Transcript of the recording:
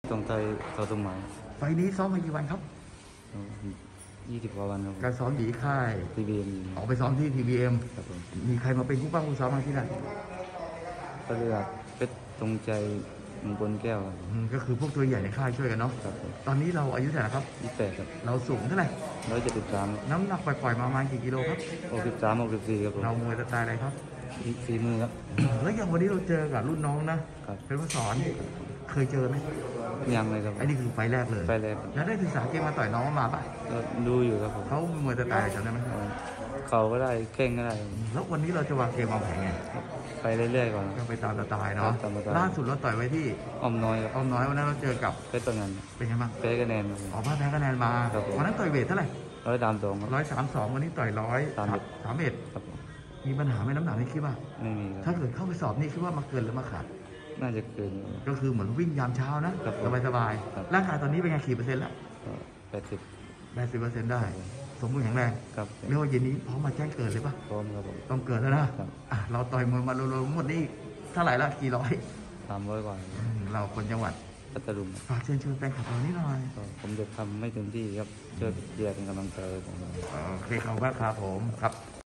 ต้องไทยต่อตรงไหนไฟล์นี้ซ้อมมากี่วันครับ 20 กว่าวันครับการซ้อมอยู่ที่ค่าย TBM ออกไปซ้อมที่ TBM ครับผมมีใครมาเป็นคู่ป้าคู่ซ้อมมาที่นั่นก็เลือกเพชรตรงใจมงคลแก้วครับก็คือพวกตัวใหญ่ในค่ายช่วยกันเนาะครับผมตอนนี้เราอายุเท่าไหร่ครับ 28ครับเราสูงเท่าไหร่ 173 น้ำหนักปล่อยๆมาประมาณกี่กิโลครับ 63 64ครับผมเรามวยสไตล์อะไรครับฝีมือครับแล้วอย่างวันนี้เราเจอกับรุ่นน้องนะเป็นผู้สอนเคยเจอไหมยังเลยครับไอ้นี่คือไฟแรกเลยไฟแรกแล้วได้ศึกษาเกมมาต่อยน้องมาป่ะดูอยู่ครับผมเขามวยสไตล์จำได้ไหมเขาก็ได้แข้งก็ได้แล้ววันนี้เราจะวางเกมวางแผนไงไปเรื่อยๆก่อนก็ไปตามสไตล์เนาะล่าสุดเราต่อยไว้ที่อ้อมน้อยครับอ้อมน้อยวันนั้นเราเจอกับเพชรตะงันเป็นไงบ้างแพ้คะแนนออกมาแพ้คะแนนมาวันนั้นต่อยเวทเท่าไหร่132วันนี้ต่อย131 ครับมีปัญหาไหมน้ำหนักนี่คิดว่าไม่มีถ้าเกิดเข้าไปสอบนี่คิดว่ามาเกินหรือมาขาดน่าจะเกินก็คือเหมือนวิ่งยามเช้านะสบายๆร่างกายตอนนี้เป็นไงกี่เปอร์เซ็นต์แล้ว80%ได้สมบูรณ์แข็งแรงไม่ว่าเย็นนี้พร้อมมาแจ้งเกิดเลยปะพร้อมครับผมต้องเกิดแล้วนะเราต่อยมวยมารวมๆหมดนี่เท่าไหร่ละกี่ร้อย 300 กว่าเราคนจังหวัดพัทลุงฝากเชิญชวนแฟนคลับเรานิดหน่อยผมจะทำไม่เต็มที่ครับช่วยเชียร์เป็นกำลังใจผมโอเคขอบคุณครับผมครับ